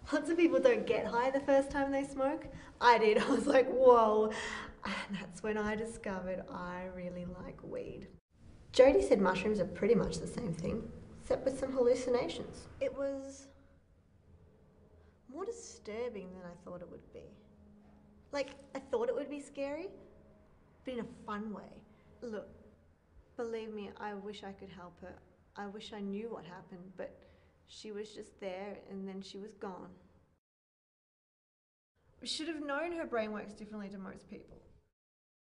Lots of people don't get high the first time they smoke. I did. I was like, whoa. And that's when I discovered I really like weed. Jodie said mushrooms are pretty much the same thing, except with some hallucinations. It was more disturbing than I thought it would be. Like, I thought it would be scary, but in a fun way. Look, believe me, I wish I could help her. I wish I knew what happened, but she was just there and then she was gone. We should have known her brain works differently to most people.